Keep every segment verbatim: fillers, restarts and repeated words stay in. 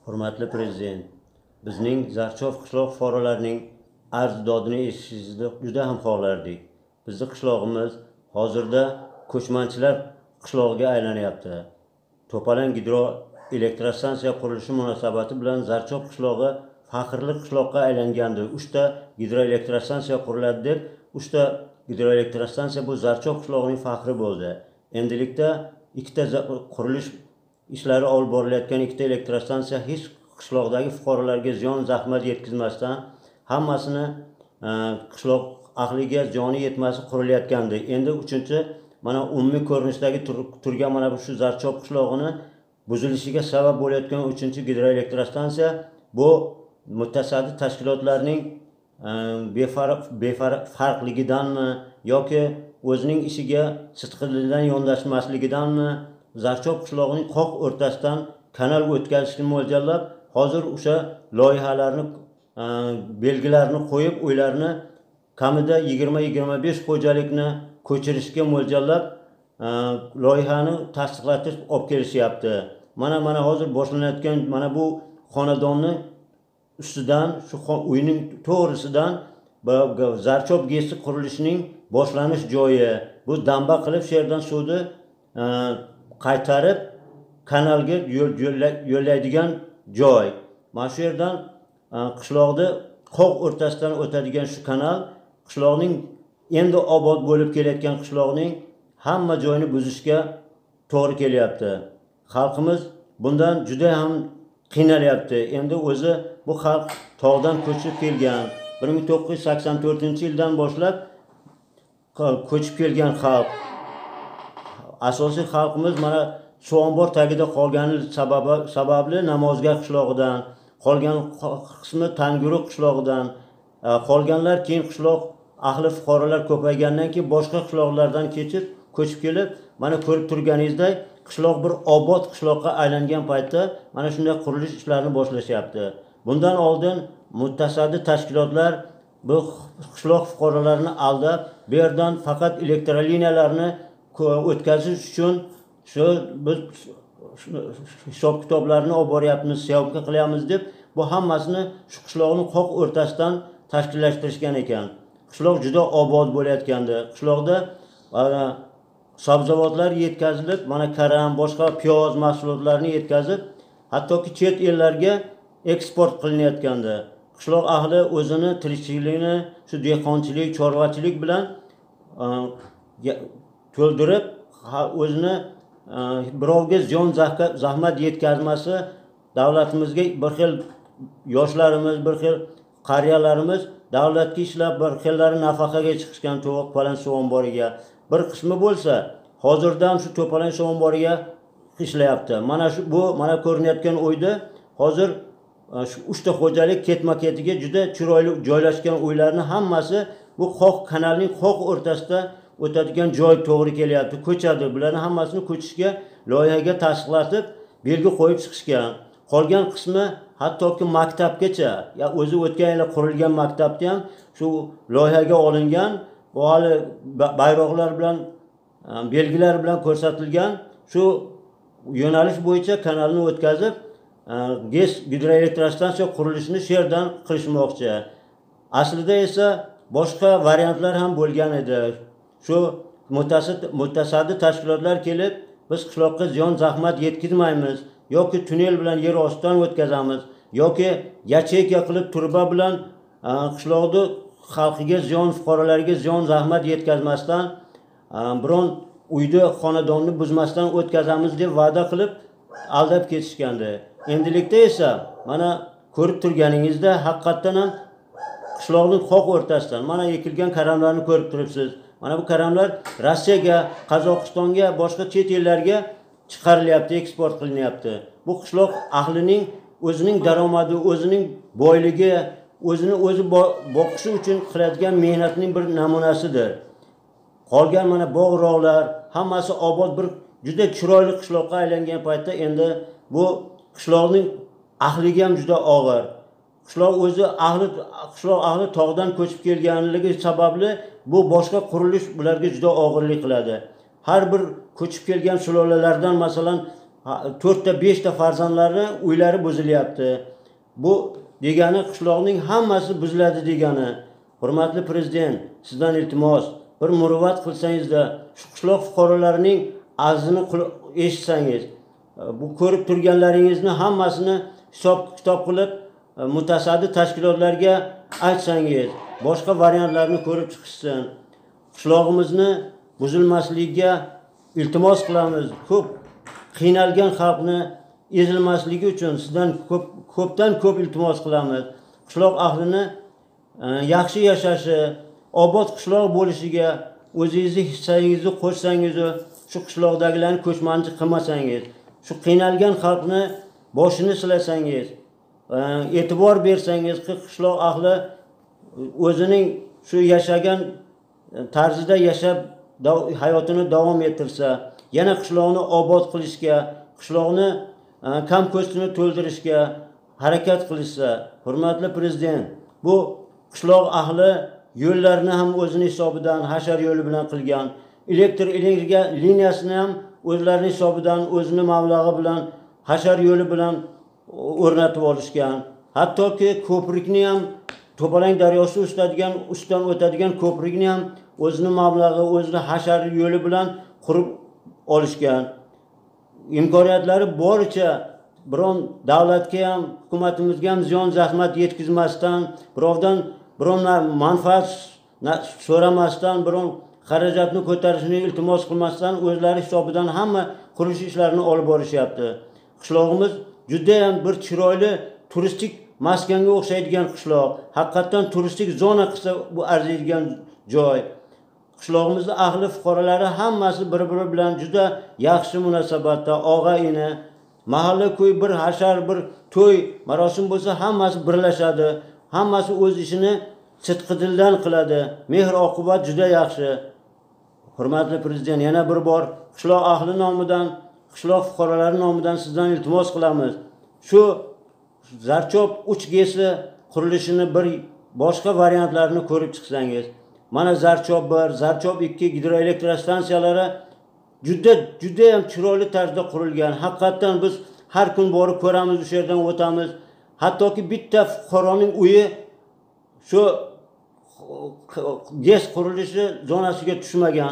Hurmatli Prezident, bizning Zarchof qishloq fuqarolarining arz-dodini eshitishni juda ham xohlardik. Bizning qishlog'imiz hozirda ko'chmanchilar qishlog'iga aylanyapti. To'palan gidroelektrostansiya qurilishi munosabati bilan Zarchof qishlog'i faxrli qishloqqa aylangandi. uchta gidroelektrostansiya quriladi deb, uchta gidroelektrostansiya bu Zarchof qishlog'ining faxri bo'ldi. Endilikda ikkita qurilish ishlari olib borilayotgan ikkita elektrostansiya hech qishloqdagi fuqarolarga ziyon zahmat yetkazmasdan hammasini qishloq ahliga ziyoni yetmasi qurilayotgandi. Endi uchinchi mana umumiy ko'rinishdagi turgan mana shu Zarchof qishlog'ini buzilishiga sabab bo'layotgan uchinchi gidroelektrostansiya bu mutasaddi tashkilotlarning befarqligidanmi yoki o'zining ishiga sidqidildan yondashmasligidanmi Zarchof qishlog'ining qoq o'rtasidan kanal o'tkazishni mo'ljallab, hozir o'sha loyihalarni, belgilarini qo'yib, uylarni kamida yigirma yigirma besh xo'jalikni ko'chirishga mo'ljallab loyihani tasdiqlatish olib kelishyapti. Mana mana hozir boshlanayotgan mana bu xonadonni ustidan, shu uyning to'g'risidan Zarchof gesi qurilishining boshlanish joyi. Bu damba qilib shu yerdan suvni qaytarib kanalga yo'llaydigan joy. Mana shu yerdan qishloqni qoq o'rtasidan o'tadigan shu kanal qishloqning endi obod bo'lib kelayotgan qishloqning hamma joyini buzishga to'g'ri kelyapti. Xalqimiz bundan juda ham qiynalyapti. Endi o'zi bu xalq tog'dan ko'chib kelgan, bir ming to'qqiz yuz sakson to'rtinchi yildan boshlab ko'chib kelgan xalq. Asosiy xalqimiz mana suv ombor tagida qolgani sababi sababli Namozgar qishlog'idan, qolgan qismi Tanguruq qishlog'idan, qolganlar keyin qishloq ahli fuqarolar ko'paygandan keyin boshqa qishloqlardan kechib ko'chib kelib, mana ko'rib turganingizdek qishloq bir obod qishloqqa aylangan paytda mana shunday qurilish ishlarini boshlashyapti. Bundan oldin mutasaddi tashkilotlar bu qishloq fuqarolarini aldab, bu yerdan faqat elektroliniyalarni o'tkazish uchun shu biz hisob kitoblarni olib boryapmiz, syomka qilyapmiz deb bu hammasini shu qishloqning qoq o'rtasidan tashkillashtirishgan ekan. Qishloq juda obod bo'layotgandi. Qishloqda sabzavotlar yetkazilib, mana karam, boshqa piyoz mahsulotlarini yetkazib, hattoki chet ellarga eksport qilinayotgandi. Qishloq ahli o'zini tirikchiligini shu dehqonchilik, chorvachilik bilan to'ldirib, o'zini birovga ziyon zahmat yetkazmasi, davlatimizga bir xil yoshlarimiz, bir xil qariyalarimiz davlatga ishlab bir xillari nafaqaga chiqishgan to'g'ri falan suv omboriga. Bir qismi bo'lsa, hozirdan shu to'palan suv omboriga ishlayapti. Mana shu bu mana ko'rinayotgan uyda hozir shu uchta xo'jalik ketma-ketiga juda chiroyli joylashgan uylarni hammasi bu qoq kanalning qoq o'rtasida o'tadigan joy to'g'ri kelyapti, ko'chadi. Bularni hammasini ko'chishga loyihaga tasdiqlatib, belgi qo'yib chiqishgan. Qolgan qismi hattoki maktabgacha, ya o'zi o'tgan yil qurilgan maktabda ham shu loyihaga olingan, bu hali bayroqlar bilan, belgilar bilan ko'rsatilgan shu yo'nalish bo'yicha kanalni o'tkazib, GES gidroelektrostansiya qurilishini shu yerdan qilishmoqchi. Aslida esa boshqa variantlar ham bo'lgan edi. Shu mutasaddi tashkilotlar kelib, biz qishloqqa ziyon zahmat yetkazmaymiz, yoki tunnel bilan yer ostidan o'tkazamiz, yoki yacheyka qilib turba bilan qishloqni xalqiga ziyon, fuqarolarga ziyon zahmat yetkazmasdan, biron uyni, xonadonni buzmasdan o'tkazamiz deb va'da qilib aldab ketishgandi. Endilikda esa mana ko'rib turganingizda haqiqatan ham qishloqning qoq o'rtasidan mana ekilgan karamlarni ko'rib turibsiz. Mana bu karamlar Rossiyaga, Qozog'istonga, boshqa chet ellarga chiqarilyapti, eksport qilinyapti. Bu qishloq ahlining o'zining daromadi, o'zining boyligi, o'zini o'zi boqishi uchun qiladigan mehnatning bir namunasidir. Qolgan mana bog'-rog'lar hammasi obod bir juda chiroyli qishloqqa aylangan paytda endi bu qishloqning ahliga ham juda og'ir. Qishloq o'zi ahli qishloq ahli tog'dan ko'chib kelganligi sababli bu boshqa qurilish ularga juda og'irlik qiladi. Har bir ko'chib kelgan sulolalardan masalan to'rtta beshta farzandlari uylari buzilyapti. Bu degani qishloqning hammasi buziladi degani. Hurmatli prezident, sizdan iltimos, bir muruvvat qilsangizda shu qishloq fuqarolarining arzini eshitsangiz, bu ko'rib turganlaringizni hammasini hisob kitob qilib mutasaddi tashkilotlarga aytsangiz, boshqa variantlarni ko'rib chiqishsin. Qishlog'imizni buzilmasligiga iltimos qilamiz. Ko'p qiynalgan xalqni ezilmasligi uchun sizdan ko'p ko'pdan ko'p iltimos qilamiz. Qishloq ahlini yaxshi yashashi, obod qishloq bo'lishiga o'zingizni hissangizni qo'shsangiz, shu qishloqdagilarni ko'chmanchi qilmasangiz, shu qiynalgan xalqni boshini silasangiz, e'tibor bersangiz, qishloq ahli o'zining shu yashagan tarzida yashab hayotini davom ettirsa, yana qishloqni obod qilishga, qishloqni kam ko'stini to'ldirishga harakat qilishsa, hurmatli prezident, bu qishloq ahli yo'llarni ham o'zini hisobidan hashar yo'li bilan qilgan, elektr energiya liniyasini ham o'zlarining hisobidan, o'zini mablag'i bilan hashar yo'li bilan o'rnatib olishgan. Hattoki ko'prikni ham To'palang daryosi ustadigan ustidan o'tadigan ko'prikni ham o'zini mablag'i, o'zini hashar yo'li bilan qurib olishgan. Imkoniyatlari boricha biron davlatga ham, hukumatimizga ham ziyon zahmat yetkazmasdan, birovdan biron manfaat so'ramasdan, biron xarajatni ko'tarishni iltimos qilmasdan o'zlari hisobidan hamma qurilish ishlarini olib borishyapti. Qishlog'imiz juda ham bir chiroyli turistik maskanga o'xshaydigan qishloq. Haqiqatan turistik zona qilsa bu arziydigan joy. Qishlog'imizda ahli fuqarolari hammasi bir-biri bilan juda yaxshi munosabatda, og'a-ini, mahalla ko'y bir hashar, bir to'y, marosim bo'lsa hammasi birlashadi. Hammasi o'z ishini sidqi dildan qiladi. Mehr-oqibat juda yaxshi. Hurmatli prezident, yana bir bor qishloq ahli nomidan, qishloq fuqarolari nomidan sizdan iltimos qilamiz. Shu Zarchob uch G si qurilishini bir boshqa variantlarini ko'rib chiqsangiz, mana Zarchob bir, Zarchob ikki gidroelektrostansiyalari juda juda ham chiroyli tarzda qurilgan. Haqiqatan biz har kun borib ko'ramiz, o'sha yerdan o'tamiz. Hattoki bitta fuqaroning uyi shu gaz qurilishi zonasiga tushmagan.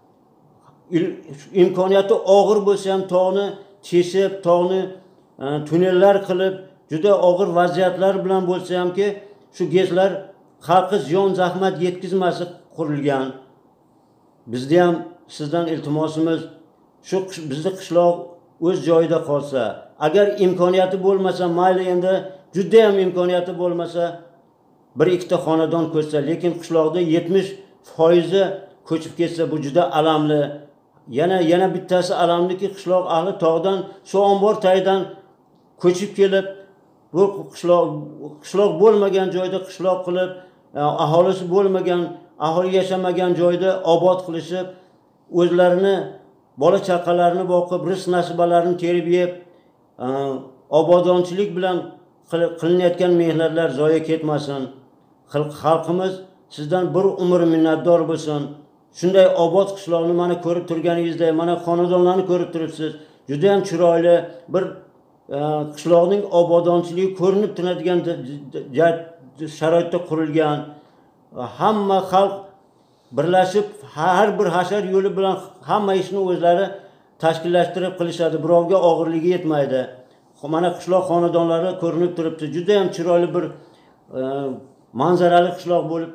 Imkoniyati og'ir bo'lsa ham tog'ni teshib, tog'ni tunnellar qilib, juda og'ir vaziyatlar bilan bo'lsa hamki, shu gazlar xalqqa ziyon zahmat yetkazmasi qurilgan. Bizda ham sizdan iltimosimiz shu bizning qishloq o'z joyida qolsa, agar imkoniyati bo'lmasa, mayli endi juda ham imkoniyati bo'lmasa, bir ikkita xonadon ko'rsa, lekin qishloqda yetmish foizi ko'chib ketsa, bu juda alamli. Yana yana bittasi alamliki, qishloq ahli tog'dan, shu ombor tagidan ko'chib kelib, bu qishloq qishloq bo'lmagan joyda qishloq qilib, aholisi bo'lmagan, aholi yashamagan joyda obod qilishib, o'zlarini bola chaqalarini boqib, rizq nasibalarini terib yeb, obodonchilik bilan qilinayotgan mehnatlar zoya ketmasin. Xalqimiz sizdan bir umr minnatdor bo'lsin. Shunday obod qishloqni mana ko'rib turganingizda, mana xonadonlarni ko'rib turibsiz. Juda ham chiroyli bir qishloqning obodonchiligi ko'rinib turadigan sharoitda qurilgan. Hamma xalq birlashib, har bir hashar yo'li bilan hamma ishni o'zlari tashkillashtirib qilishadi. Birovga og'irligi yetmaydi. Mana qishloq xonadonlari ko'rinib turibdi. Juda ham chiroyli bir manzarali qishloq bo'lib,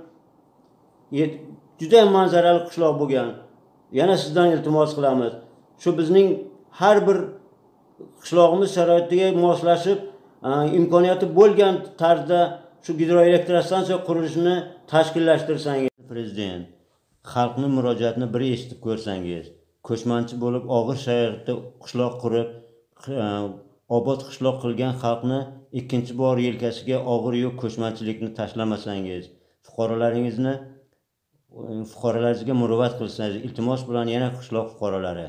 juda ham manzarali qishloq bo'lgan. Yana sizdan iltimos qilamiz. Shu bizning har bir qishlog'imiz sharoitiga moslashib, imkoniyati bo'lgan tarzda shu gidroelektrostansiya qurilishini tashkillashtirsangiz, prezident, xalqning murojaatini bir eshitib ko'rsangiz, ko'chmanchi bo'lib og'ir sharoitda qishloq qurib, obod qishloq qilgan xalqni ikkinchi bor yelkasiga og'ir yuk ko'chmanchilikni tashlamasangiz, fuqarolaringizni fuqarolaringizga muruvvat qilsangiz, iltimos bilan yana qishloq fuqarolari.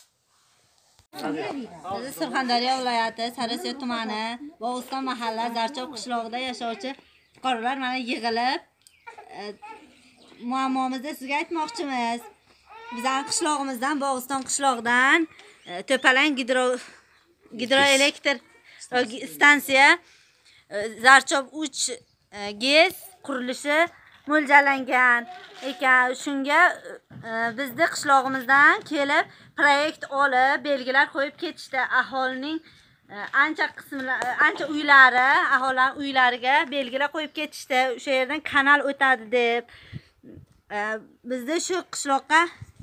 Biz Surxondaryo viloyati Sariosiyo tumani Bog'iston mahalla Zarchob qishlog'ida yashovchi fuqarolar mana yig'ilib muammomizni sizga aytmoqchimiz. Bizning qishlog'imizdan, Bog'iston qishlog'idan To'palang gidro gidroelektr stansiya Zarchob uch gez qurilishi mo'ljallangan ekan. Shunga bizni qishlog'imizdan kelib proyekt olib, belgilar qo'yib ketishdi. Aholining ancha qismlar, ancha uylari, aholining uylariga belgilar qo'yib ketishdi. O'sha yerdan kanal o'tadi deb. Bizda shu qishloqqa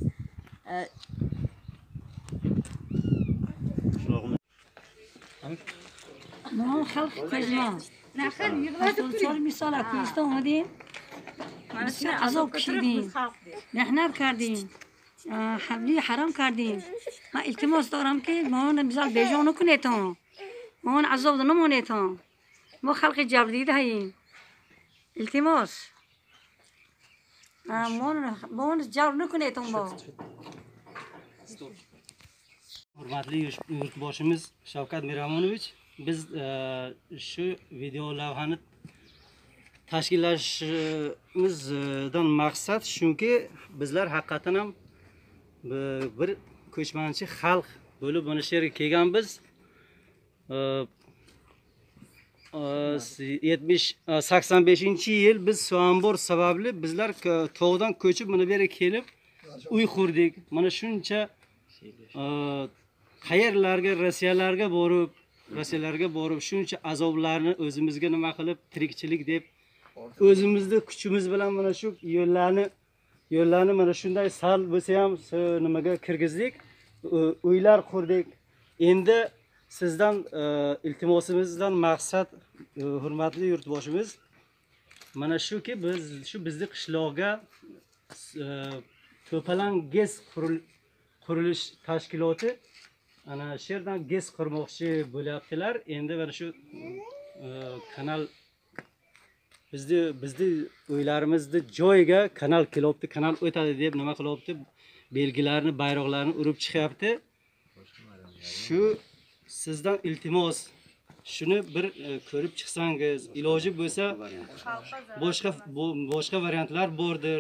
ما خلق کردیم. نه خیلی سال میسال کوهستان اومدیم. بسیار عذاب کشیدیم. محنت کردیم. حملی حرام کردیم. ما التماس دارم که ما اون مثال بیجان نکنید تا. ما اون عذاب نمونید تا. ما خلق جبریده هاییم. التماس. ما ما اون جبر نکنید تا ما. Hurmatli yurtboshimiz Shavkat Miramonovich, biz shu video lavhani tashkillashimizdan maqsad shunki, bizlar haqiqatan ham bir ko'chmanchi xalq bo'lib mana shu yerga kelganmiz. yetmish sakson beshinchi yil biz suambor sababli bizlar tog'dan ko'chib mana bu yerga kelib uy qurdik. Mana shuncha qayerlarga, Rossiyalarga borib, Rossiyalarga borib shuncha azoblarni o'zimizga nima qilib tirikchilik deb o'zimizni kuchimiz bilan mana shu yo'llarni yo'llarni mana shunday sal bo'lsa ham nimaga kirgizdik, uylar qurdik. Endi sizdan iltimosimizdan maqsad, hurmatli yurtboshimiz, mana shuki biz shu bizni qishloqqa To'palang gez qurilish tashkiloti ana shu yerdan gez qurmoqchi bo'lyaptilar. Endi mana shu kanal bizni bizni uylarimizni joyiga kanal kelibdi, kanal o'tadi deb nima qilyapti? Belgilarni, bayroqlarni urib chiqyapti. Shu sizdan iltimos, shuni bir ko'rib chiqsangiz, iloji bo'lsa boshqa boshqa variantlar bordir.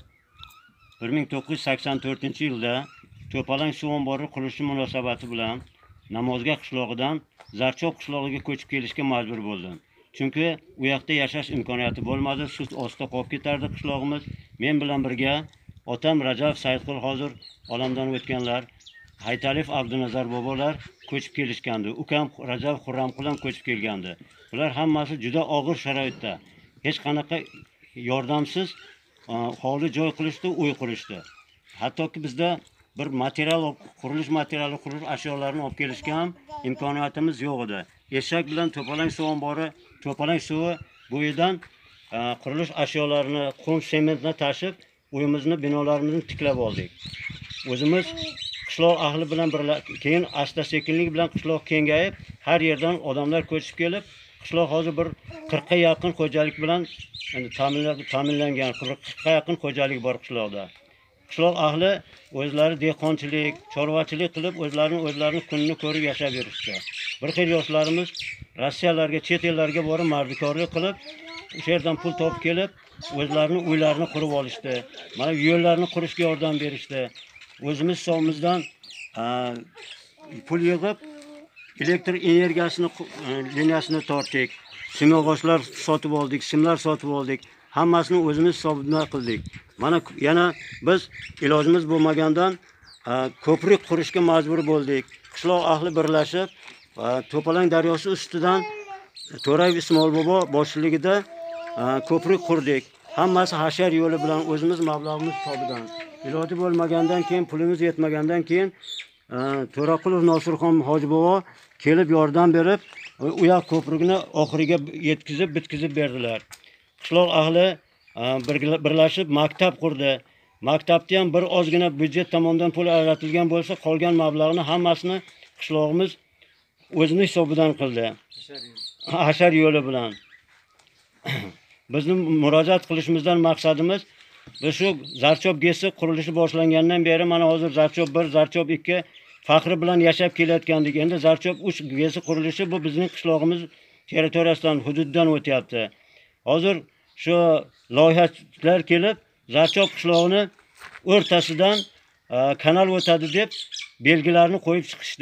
bir ming to'qqiz yuz sakson to'rtinchi yilda To'palang suv ombori qurilishi munosabati bilan Namozga qishlog'idan Zarchob qishlog'iga ko'chib kelishga majbur bo'ldim. Chunki u yoqda yashash imkoniyati bo'lmadi, suv ostida qolib ketardi qishlog'imiz. Men bilan birga otam Rajab Saidqul hozir olamdan o'tganlar, Haytalif Abdunazar bobolar ko'chib kelishgandi. Ukam Rajab Xurramqul ham ko'chib kelgandi. Ular hammasi juda og'ir sharoitda, hech qanaqa yordamsiz hovli joy qilishdi, uy qurishdi. Hattoki bizda bir material, qurilish materiali, qurilish ashyolarini olib kelishga ham imkoniyatimiz yo'q edi. Eshak bilan To'palang suv ombori, To'palang suvi bo'yidan qurilish ashyolarini, qum, sementni tashib, uyimizni, binolarimizni tiklab oldik. O'zimiz qishloq ahli bilan birlashib, keyin asta-sekinlik bilan qishloq kengayib, har yerdan odamlar ko'chib kelib, qishloq hozir bir qirqqa yaqin xo'jalik bilan ta'minlangan, qirqqa yaqin xo'jalik bor qishloqda. Qishloq ahli o'zlari dehqonchilik, chorvachilik qilib, o'zlarini o'zlarini kunini ko'rib yashab yurishdi. Bir xil yoshlarimiz Rossiyalarga, chet ellarga borib mardikorlik qilib, o'sha yerdan pul topib kelib, o'zlarini uylarini qurib olishdi. Mana yo'llarni qurishga yordam berishdi. O'zimiz hisobimizdan pul yig'ib, elektr energiyasini liniyasini tortdik. Simyog'ochlar sotib oldik, simlar sotib oldik. Hammasini o'zimiz hisobidan qildik. Mana yana biz ilojimiz bo'lmagandan ko'prik qurishga majbur bo'ldik. Qishloq ahli birlashib, To'palang daryosi ustidan To'rayev Ismoil bobo boshchiligida ko'prik qurdik. Hammasi hashar yo'li bilan o'zimiz mablag'imiz hisobidan. Iloji bo'lmagandan keyin, pulimiz yetmagandan keyin To'raqulov Nosirxon hoji bobo kelib yordam berib, u yoq ko'prikni oxiriga yetkazib, bitkazib berdilar. Qishloq ahli birlashib maktab qurdi. Maktabda ham bir ozgina byudjet tomonidan pul ajratilgan bo'lsa, qolgan mablag'ni hammasini qishlog'imiz o'zining hisobidan qildi. Hashar yo'li bilan. Bizning murojaat qilishimizdan maqsadimiz, biz shu Zarchob gesi qurilishi boshlangandan beri mana hozir Zarchob bir, Zarchob ikki faxri bilan yashab kelayotgandik. Endi Zarchob uch gesi qurilishi bu bizning qishlog'imiz territoriyasidan, hududidan o'tyapti. Hozir shu loyihachilar kelib, Zarchob qishlog'ini o'rtasidan kanal o'tadi deb belgilarni qo'yib chiqishdi.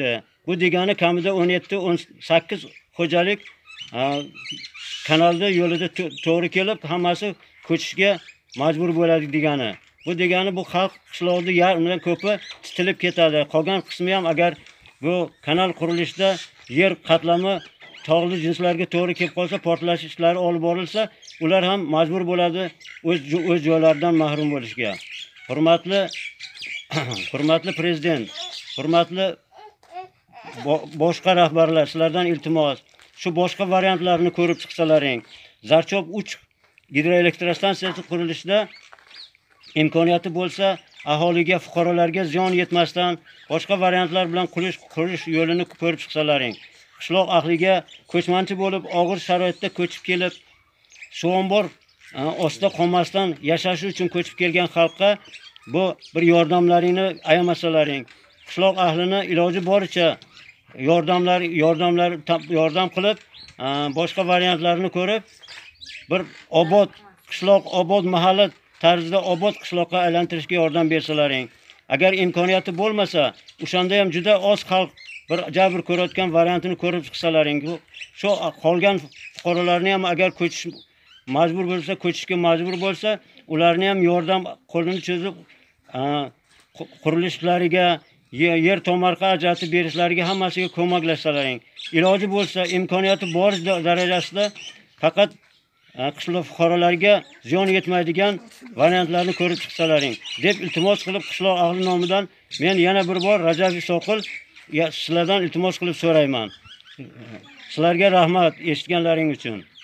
Bu degani kamida o'n yetti o'n sakkiz xo'jalik kanalda yo'lida to'g'ri kelib, hammasi ko'chishga majbur bo'ladi degani. Bu degani bu xalq qishloqda yarmidan ko'pi titilib ketadi. Qolgan qismi ham agar bu kanal qurilishida yer qatlami tog'li jinslarga to'g'ri kelib qolsa, portlash ishlari olib borilsa, ular ham majbur bo'ladi o'z o'z joylaridan mahrum bo'lishga. Hurmatli hurmatli prezident, hurmatli boshqa rahbarlar, sizlardan iltimos, shu boshqa variantlarni ko'rib chiqsalaring. Zarchob uch gidroelektrostansiyasi qurilishida imkoniyati bo'lsa, aholiga, fuqarolarga ziyon yetmasdan boshqa variantlar bilan qurish qurish yo'lini ko'rib chiqsalaring. Qishloq ahliga ko'chmanchi bo'lib, og'ir sharoitda ko'chib kelib, suv ombor ostida qolmasdan yashashi uchun ko'chib kelgan xalqqa bu bir yordamlaringni ayamasalaring. Qishloq ahlini iloji boricha yordamlar yordamlar yordam qilib, boshqa variantlarni ko'rib, bir obod qishloq, obod mahalla tarzida obod qishloqqa aylantirishga yordam bersalaring. Agar imkoniyati bo'lmasa, o'shanda ham juda oz xalq bir jabr ko'rayotgan variantini ko'rib chiqsalaring. Shu qolgan fuqarolarni ham agar ko'chish majbur bo'lsa, ko'chishga majbur bo'lsa, ularni ham yordam qo'lini cho'zib qurilishlarga, yer tomorqa ajratib berishlariga hammasiga ko'maklashsalaring. Iloji bo'lsa, imkoniyati bor darajasida faqat qishloq fuqarolarga ziyon yetmaydigan variantlarni ko'rib chiqsalaring deb iltimos qilib, qishloq ahli nomidan men yana bir bor Rajab Isoqul sizlardan iltimos qilib so'rayman. Sizlarga rahmat eshitganlaring uchun.